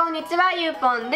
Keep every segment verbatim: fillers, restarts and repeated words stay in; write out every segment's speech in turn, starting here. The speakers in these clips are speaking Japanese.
こんにちは、ゆうぽんです。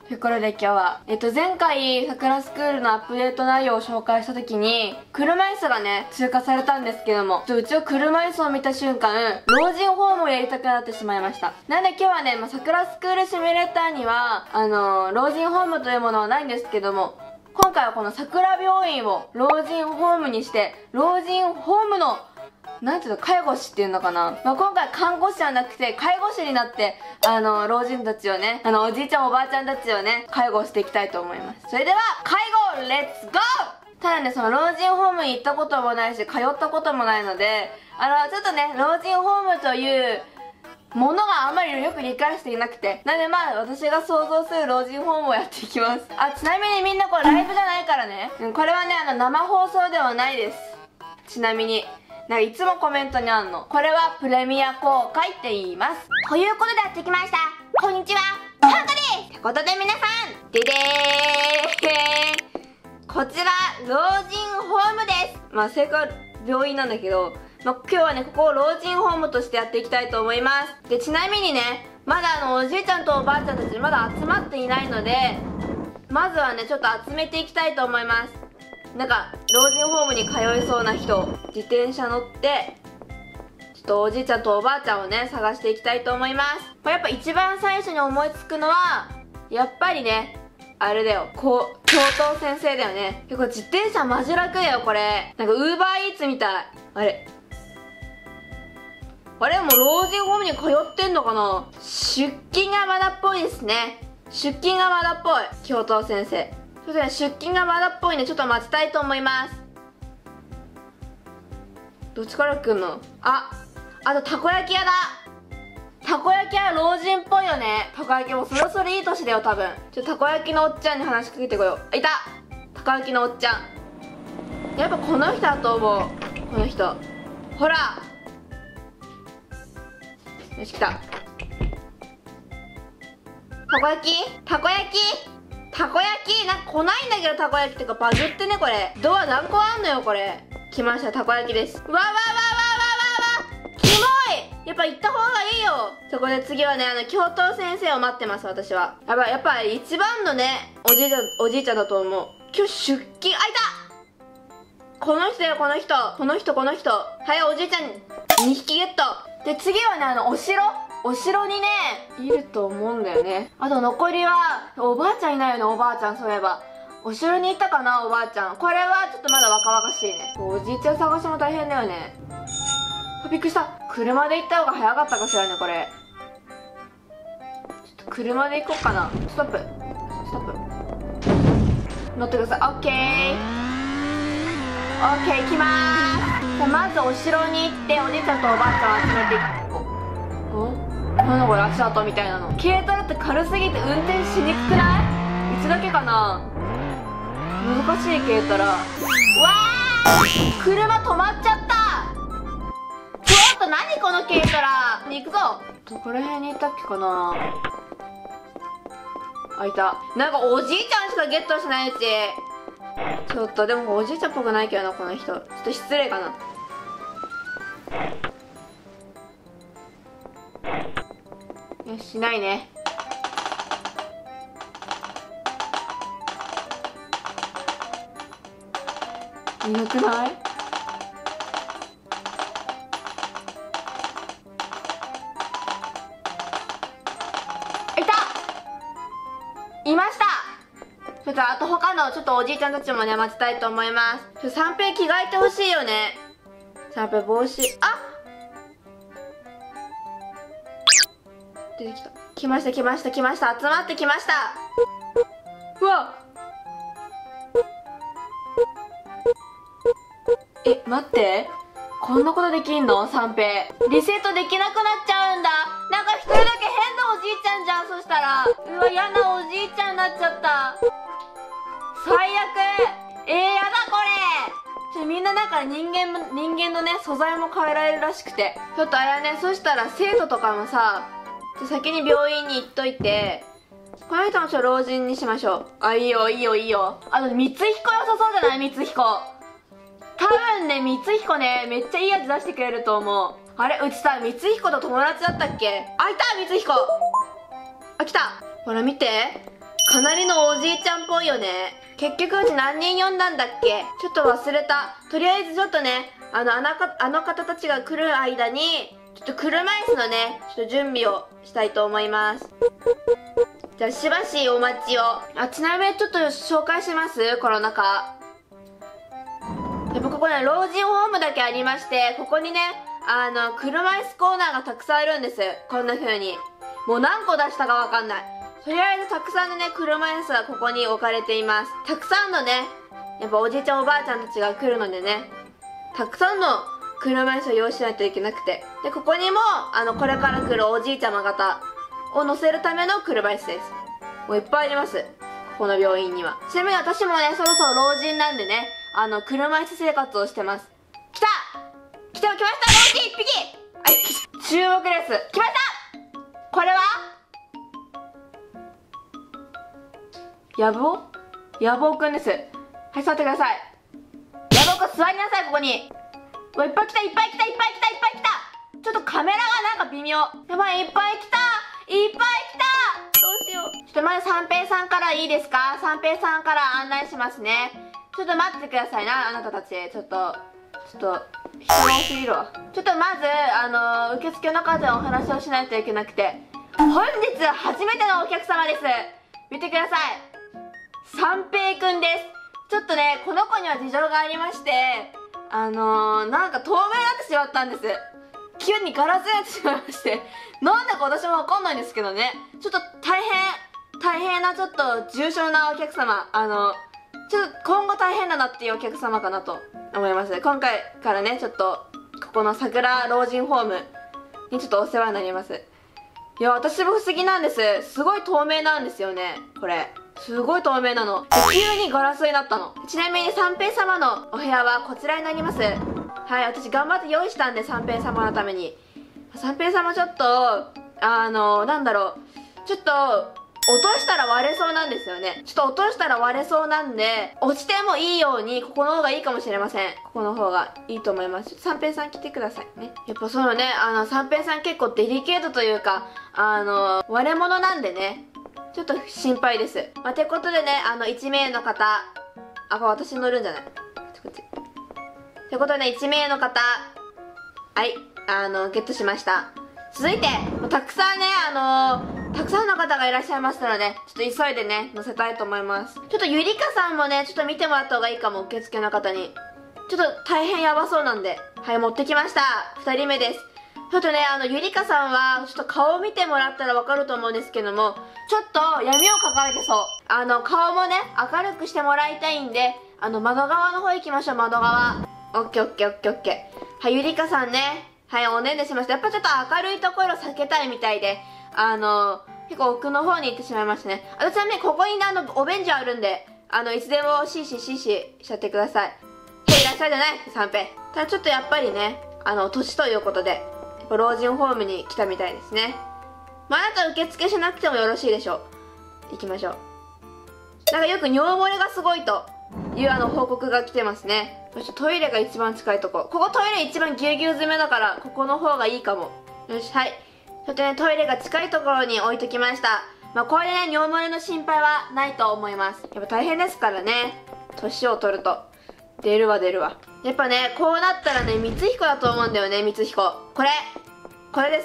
ということで今日は、えっと前回、さくらスクールのアップデート内容を紹介した時に、車椅子がね、追加されたんですけども、ちょっとうちは車椅子を見た瞬間、老人ホームをやりたくなってしまいました。なんで今日はね、まあ、さくらスクールシミュレーターには、あのー、老人ホームというものはないんですけども、今回はこのさくら病院を老人ホームにして、老人ホームのなんていうの、介護士っていうのかな、まあ、今回看護師じゃなくて介護士になって、あの老人たちをね、あのおじいちゃんおばあちゃんたちをね介護していきたいと思います。それでは介護レッツゴー。ただね、その老人ホームに行ったこともないし通ったこともないので、あのちょっとね、老人ホームというものがあんまりよく理解していなくて、なんでまあ私が想像する老人ホームをやっていきます。あ、ちなみにみんなこれライブじゃないからね、これはね、あの生放送ではないです。ちなみになんかいつもコメントにあんの、これはプレミア公開って言います。ということでやってきました。こんにちは、ハンコです。ってことで皆さん、ででーこちら老人ホームです。まあ正解は病院なんだけど、まあ、今日はねここを老人ホームとしてやっていきたいと思います。でちなみにね、まだあのおじいちゃんとおばあちゃんたちまだ集まっていないので、まずはねちょっと集めていきたいと思います。なんか老人ホームに通いそうな人、自転車乗ってちょっとおじいちゃんとおばあちゃんをね探していきたいと思います。これやっぱ一番最初に思いつくのはやっぱりね、あれだよ、こう教頭先生だよね。結構自転車マジ楽だよこれ。なんかウーバーイーツみたい。あれあれ、もう老人ホームに通ってんのかな。出勤がまだっぽいですね。出勤がまだっぽい教頭先生。それで出勤がまだっぽいんでちょっと待ちたいと思います。どっちから来るの。あ、あとたこ焼き屋だ。たこ焼き屋老人っぽいよね。たこ焼きもそろそろいい年だよ多分。ちょっとたこ焼きのおっちゃんに話しかけてこよう。いた、たこ焼きのおっちゃん。やっぱこの人だと思う。この人ほら、よし来た。たこ焼きたこ焼きたこ焼きなんか来ないんだけど、たこ焼きってかバグってねこれ。ドア何個あんのよこれ。来ました、たこ焼きです。わわわわわわわわキモい。やっぱ行った方がいいよ。そこで次はね、あの教頭先生を待ってます。私はやっぱやっぱ一番のねおじいちゃんおじいちゃんだと思う。今日出勤、あ、いた、この人よ、この人この人この人。はい、おじいちゃんにひきゲット。で次はね、あのお城お城にねいると思うんだよね。あと残りはおばあちゃんいないよね。おばあちゃん、そういえばお城に行ったかなおばあちゃん。これはちょっとまだ若々しいね。おじいちゃん探しも大変だよね。あ、びっくりした。車で行った方が早かったかしらねこれ。ちょっと車で行こうかな。ストップストップ、乗ってください。オッケーオッケー、行きまーす。じゃあまずお城に行っておじいちゃんとおばあちゃんを集めていく。おお、なんだこれ、足跡みたいなの。軽トラって軽すぎて運転しにくくない？いつだけかな。難しい軽トラ。わー、車止まっちゃった。ちょっと何この軽トラ。行くぞ。どこら辺にいたっけかな。あ、いた。なんかおじいちゃんしかゲットしないうち。ちょっとでもおじいちゃんっぽくないけどなこの人。ちょっと失礼かな。よし、ないね。いなくない？いた！いました。ちょっとあと他のちょっとおじいちゃんたちもね待ちたいと思います。ちょっと三平着替えてほしいよね。三平帽子、あ、出てきた。来ました来ました来ました。集まってきました。うわ、え、待って、こんなことできんの？三平リセットできなくなっちゃうんだ。なんか一人だけ変なおじいちゃんじゃん。そしたらうわ、嫌なおじいちゃんになっちゃった。最悪。えー、やだこれ。ちょみんなだから人間も人間のね素材も変えられるらしくて、ちょっとあれはね、そしたら生徒とかもさ、先に病院に行っといて、この人もちょっと老人にしましょう。あ、いいよいいよいいよ。あと光彦良さそうじゃない？光彦多分ね、光彦ねめっちゃいい味出してくれると思う。あれ、うちさ光彦と友達だったっけ？あ、いた光彦。あ、来た。 ほら見て、かなりのおじいちゃんっぽいよね。結局うち何人呼んだんだっけ、ちょっと忘れた。とりあえずちょっとね、あのあのかあの方たちが来る間にちょっと車椅子のねちょっと準備をしたいと思います。じゃあしばしお待ちを。あ、ちなみにちょっと紹介します。この中やっぱここね、老人ホームだけありまして、ここにね、あの車椅子コーナーがたくさんあるんです。こんな風にもう何個出したかわかんない。とりあえずたくさんのね車椅子がここに置かれています。たくさんのね、やっぱおじいちゃんおばあちゃんたちが来るのでね、たくさんの車椅子を用意しないといけなくて、でここにもあのこれから来るおじいちゃま方を乗せるための車椅子です。もういっぱいあります、ここの病院には。ちなみに私もねそろそろ老人なんでね、あの車椅子生活をしてます。来た来た来ました、老人いっぴき。はい、注目です。来ました。これはやぶおやぶおくんです。はい、座ってください。やぶおくん座りなさい、ここに。うわ、いっぱい来たいっぱい来たいっぱい来たいっぱい来た。ちょっとカメラがなんか微妙。やばい、いっぱい来たいっぱい来た。どうしよう。ちょっとまず三平さんからいいですか。三平さんから案内しますね。ちょっと待ってくださいな、あなたたち。ちょっとちょっと人が多すぎるわ。ちょっとまずあの受付の方でお話をしないといけなくて、本日初めてのお客様です。見てください、三平くんです。ちょっとね、この子には事情がありまして、あのー、なんか透明になってしまったんです。急にガラスになってしまいまして、なんだか私もわかんないんですけどね、ちょっと大変大変なちょっと重症なお客様、あのちょっと今後大変だなっていうお客様かなと思います。今回からね、ちょっとここの桜老人ホームにちょっとお世話になります。いや、私も不思議なんです。すごい透明なんですよね、これ。すごい透明なの。急にガラスになったの。ちなみに三平様のお部屋はこちらになります。はい、私頑張って用意したんで、三平様のために。三平様ちょっとあのなんだろう、ちょっと落としたら割れそうなんですよね。ちょっと落としたら割れそうなんで、落ちてもいいようにここの方がいいかもしれません。ここの方がいいと思います。三平さん来てくださいね。やっぱそのね、あの三平さん結構デリケートというか、あの割れ物なんでね、ちょっと心配です。まあ、てことでね、あのいち名の方、あ、これ私乗るんじゃない、こっち。てことでね、いち名の方、はい、あのゲットしました。続いてたくさんね、あのー、たくさんの方がいらっしゃいましたので、ちょっと急いでね乗せたいと思います。ちょっとゆりかさんもね、ちょっと見てもらった方がいいかも、受付の方に。ちょっと大変やばそうなんで、はい、持ってきました。ふたりめです。ちょっとね、あのゆりかさんはちょっと顔を見てもらったらわかると思うんですけども、ちょっと闇を抱えてそう。あの顔もね明るくしてもらいたいんで、あの窓側の方行きましょう。窓側。オッケーオッケーオッケーオッケー。はい、ゆりかさんね、はい、おねんでしました。やっぱちょっと明るいところ避けたいみたいで、あの結構奥の方に行ってしまいましたね。あとちなみにここにね、あのお便所あるんで、あのいつでもシーシーシーシーしちゃってください。へい、いらっしゃいじゃない三平。ただちょっとやっぱりね、あの年ということでやっぱ老人ホームに来たみたいですね。まああなた受付しなくてもよろしいでしょう。行きましょう。なんかよく尿漏れがすごいというあの報告が来てますね。そしてトイレが一番近いとこ、ここトイレ一番ぎゅうぎゅう詰めだから、ここの方がいいかも。よし、はい。ちょっとね、トイレが近いところに置いときました。まあこれでね、尿漏れの心配はないと思います。やっぱ大変ですからね、年を取ると。出るわ出るわ。やっぱね、こうなったらね、光彦だと思うんだよね。光彦、これこれです。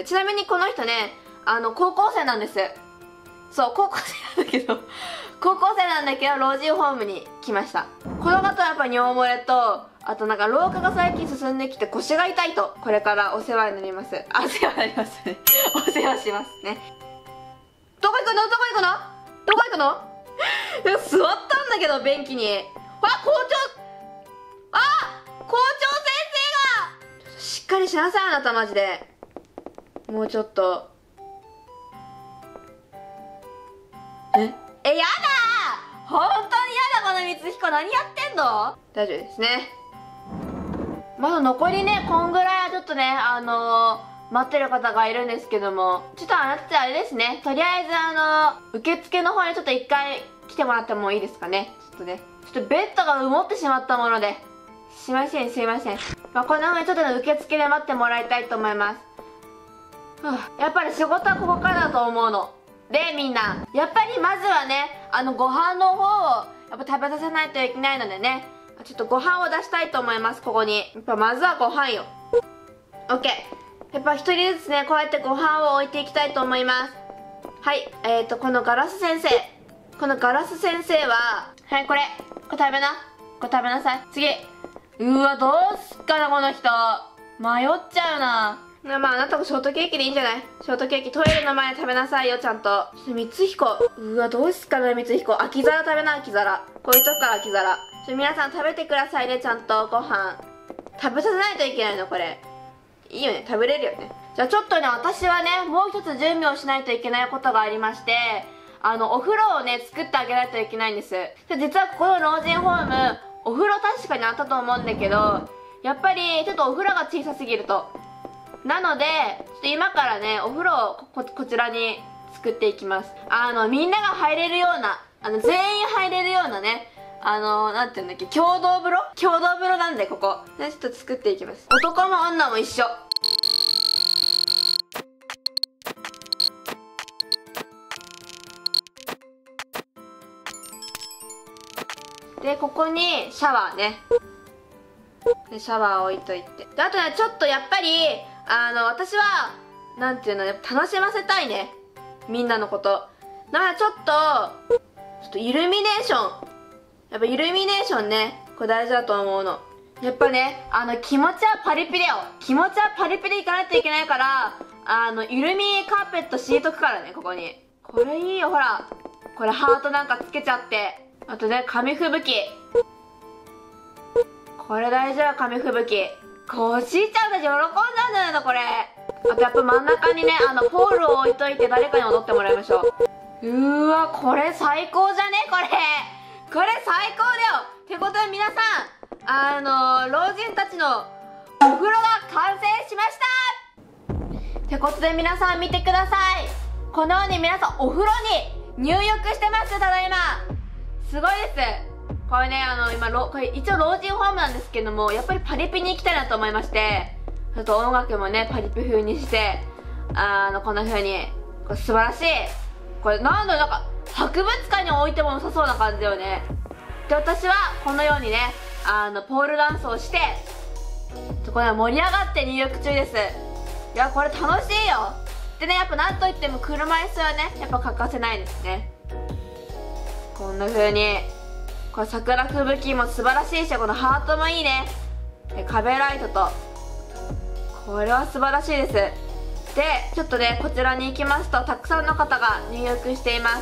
ちなみにこの人ね、あの高校生なんです。そう、高校生なんだけど高校生なんだけど老人ホームに来ました。この方はやっぱ尿漏れと、あとなんか老化が最近進んできて腰が痛いと、これからお世話になります。あ、お世話になりますねお世話しますね。どこ行くのどこ行くのどこ行くの座ったんだけど便器に。あ、校長、あ、校長先生がしっかりしなさい、あなたマジで。もうちょっとええ、やだー、本当にやだ、この光彦何やってんの。大丈夫ですね。まだ残りね、こんぐらいはちょっとね、あのー、待ってる方がいるんですけども、ちょっとあなたあれですね、とりあえずあのー、受付の方にちょっと一回来てもらってもいいですかね。ちょっとね、ちょっとベッドが埋もってしまったもので、すいませんすいません。まあ、こんな風にちょっと、ね、受付で待ってもらいたいと思います。はあ、やっぱり仕事はここからだと思うのでみんなやっぱりまずはねあのご飯の方をやっぱ食べさせないといけないのでね、ちょっとご飯を出したいと思います。ここにやっぱまずはご飯よ。 OK、 やっぱ一人ずつねこうやってご飯を置いていきたいと思います。はい、えーとこのガラス先生、このガラス先生ははいこれこれ食べな、これ食べなさい。次、うわどうすっかなこの人、迷っちゃうな。まああなたもショートケーキでいいんじゃない。ショートケーキトイレの前で食べなさいよちゃんと。そして光彦、うわどうすっかな光彦、空き皿食べな、空き皿、こういうとこから空き皿。ちょ皆さん食べてくださいね、ちゃんとご飯食べさせないといけないのこれ。いいよね、食べれるよね。じゃあちょっとね私はねもう一つ準備をしないといけないことがありまして、あのお風呂をね作ってあげないといけないんです。で実はここの老人ホームお風呂確かにあったと思うんだけど、やっぱりちょっとお風呂が小さすぎると。なのでちょっと今からねお風呂を こ, こ, こちらに作っていきます。あのみんなが入れるような、あの全員入れるようなね、あのなんていうんだっけ、共同風呂共同風呂なんでここねちょっと作っていきます。男も女も一緒。でここにシャワーね、でシャワー置いといて、であとねちょっとやっぱりあの私はなんていうの、やっぱ楽しませたいねみんなのこと。だからちょっとちょっとイルミネーション、やっぱイルミネーションねこれ大事だと思うの。やっぱねあの気持ちはパリピだよ、気持ちはパリピでいかないといけないから、あのイルミカーペット敷いとくからねここに。これいいよ、ほらこれハートなんかつけちゃって、あとね紙吹雪、これ大事だ、紙吹雪。こうしーちゃんたち喜んだんじゃないのこれ。あとやっぱ真ん中にねあのポールを置いといて誰かに踊ってもらいましょう。うーわこれ最高じゃねこれ、これ最高だよ。ってことで皆さんあの老人たちのお風呂が完成しました。ってことで皆さん見てください。このように皆さんお風呂に入浴してますよ、ただいま。すごいです。これねあの今これ一応老人ホームなんですけども、やっぱりパリピに行きたいなと思いまして、ちょっと音楽もねパリピ風にして、あのこんな風にこれ素晴らしい。これなんだなんか博物館に置いても良さそうな感じだよね。で私はこのようにねあのポールダンスをして、これ盛り上がって入浴中です。いやこれ楽しいよ。でねやっぱなんといっても車椅子はねやっぱ欠かせないですね。こんな風にこれ桜吹雪も素晴らしいし、このハートもいいね。で壁ライトと、これは素晴らしいです。でちょっとねこちらに行きますとたくさんの方が入浴しています。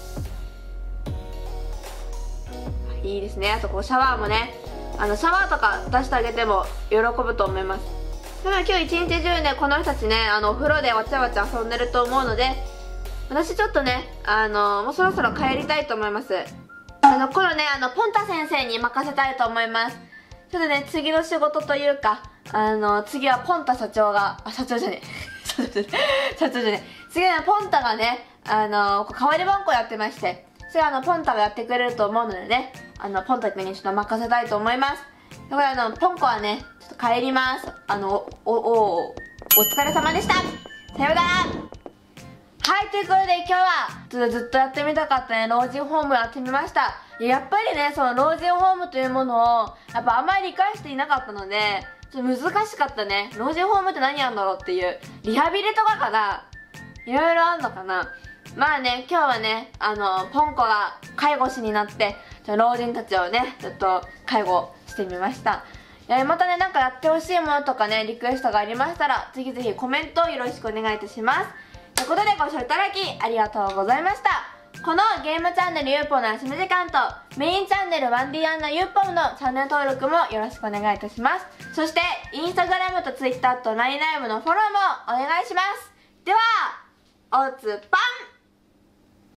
いいですね。あとこうシャワーもね、あのシャワーとか出してあげても喜ぶと思います。だから今日一日中ねこの人たちねあのお風呂でわちゃわちゃ遊んでると思うので、私ちょっとねあのもうそろそろ帰りたいと思います。あのこのねあのポンタ先生に任せたいと思います。ちょっとね次の仕事というか、あの次はポンタ社長が、あ社長じゃねえ社長じゃねえ次はポンタがねあの代わり番号やってまして、それはあのポンタがやってくれると思うのでね、あのポンタ君にちょっと任せたいと思います。これあのポンコはねちょっと帰ります。あのおおおお疲れ様でした。さようなら。はい、ということで今日はちょっとずっとやってみたかったね老人ホームやってみました。やっぱりねその老人ホームというものをやっぱあんまり理解していなかったのでちょっと難しかったね。老人ホームって何やんだろうっていう、リハビリとかかな、いろいろあんのかな。まあね今日はねあのポンコが介護士になって老人たちをねちょっと介護してみました。えまたねなんかやってほしいものとかねリクエストがありましたらぜひぜひコメントよろしくお願いいたします。ということでご視聴いただきありがとうございました。このゲームチャンネル ユーポー の休み時間とメインチャンネル ワンディー アンナ ユーポー のチャンネル登録もよろしくお願いいたします。そしてインスタグラムとツイッターと ライン ライブのフォローもお願いします。ではおつぱん。